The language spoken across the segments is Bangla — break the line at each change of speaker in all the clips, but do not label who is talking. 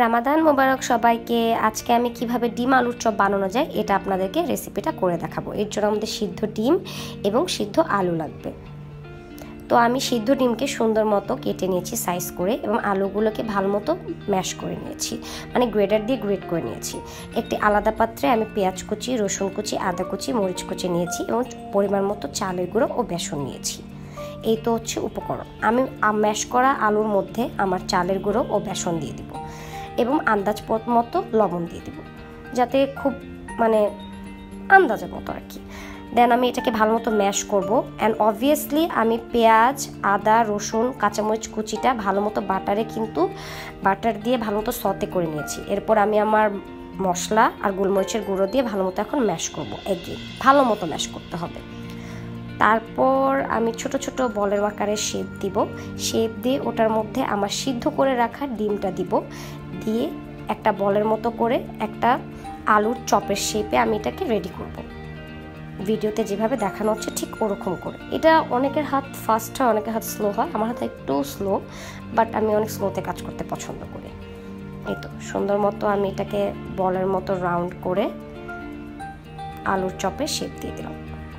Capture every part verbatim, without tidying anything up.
রামাদান মোবারক সবাইকে। আজকে আমি কিভাবে ডিম আলুর চপ বানানো যায় এটা আপনাদেরকে রেসিপিটা করে দেখাবো। এর জন্য আমাদের সিদ্ধ ডিম এবং সিদ্ধ আলু লাগবে। তো আমি সিদ্ধ ডিমকে সুন্দর মতো কেটে নিয়েছি সাইজ করে, এবং আলুগুলোকে ভালো মতো ম্যাশ করে নিয়েছি, মানে গ্রেটার দিয়ে গ্রেট করে নিয়েছি। একটি আলাদা পাত্রে আমি পেঁয়াজ কুচি, রসুন কুচি, আদা কুচি, মরিচ কুচি নিয়েছি এবং পরিমাণ মতো চালের গুঁড়ো ও বেসন নিয়েছি। এই তো হচ্ছে উপকরণ। আমি ম্যাশ করা আলুর মধ্যে আমার চালের গুঁড়ো ও বেসন দিয়ে দিব এবং আন্দাজ মতো লবণ দিয়ে দিব, যাতে খুব মানে আন্দাজের মতো আর কি। দেন আমি এটাকে ভালো মতো ম্যাশ করবো। অ্যান্ড অবভিয়াসলি আমি পেঁয়াজ, আদা, রসুন, কাঁচামরিচ কুচিটা ভালো মতো বাটারে কিন্তু বাটার দিয়ে ভালো মতো সতে করে নিয়েছি। এরপর আমি আমার মশলা আর গোলমরিচের গুঁড়ো দিয়ে ভালো মতো এখন ম্যাশ করবো। এগিয়ে ভালো মতো ম্যাশ করতে হবে। তারপর আমি ছোট ছোট বলের আকারে শেপ দিব। শেপ দিয়ে ওটার মধ্যে আমার সিদ্ধ করে রাখা ডিমটা দিব, দিয়ে একটা বলের মতো করে একটা আলুর চপের শেপে আমি এটাকে রেডি করব। ভিডিওতে যেভাবে দেখানো হচ্ছে ঠিক ওরকম করে। এটা অনেকের হাত ফাস্ট হয়, অনেকের হাত স্লো হয়। আমার হাত একটু স্লো, বাট আমি অনেক স্লোতে কাজ করতে পছন্দ করি। এই তো সুন্দর মতো আমি এটাকে বলের মতো রাউন্ড করে আলুর চপের শেপ দিয়ে দিলাম।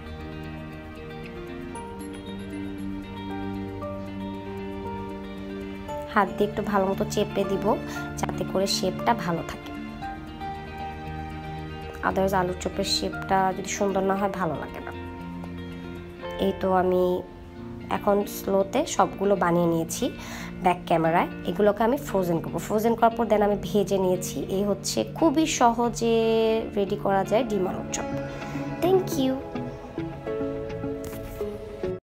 হাত দিয়ে একটু ভালো মতো চেপে দিব, যাতে করে শেপটা ভালো থাকে। আদারওয়াইজ আলুর চপের শেপটা যদি সুন্দর না হয় ভালো লাগে না। এই তো আমি এখন স্লোতে সবগুলো বানিয়ে নিয়েছি ব্যাক ক্যামেরায়। এগুলোকে আমি ফ্রোজেন করবো। ফ্রোজেন করার পর দেন আমি ভেজে নিয়েছি। এই হচ্ছে খুবই সহজে রেডি করা যায় ডিম আলুর চপ। Thank you.